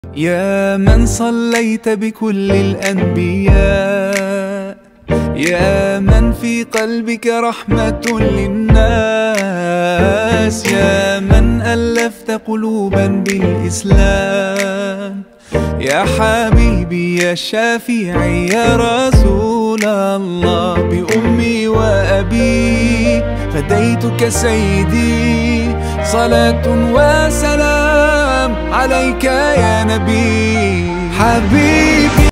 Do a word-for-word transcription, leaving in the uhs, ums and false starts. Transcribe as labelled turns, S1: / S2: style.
S1: يا من صليت بكل الأنبياء، يا من في قلبك رحمة للناس، يا من ألفت قلوبا بالإسلام، يا حبيبي يا شافعي يا رسول الله، بأمي وأبي فديتك سيدي، صلاة وسلام عليك يا نبي حبيبي.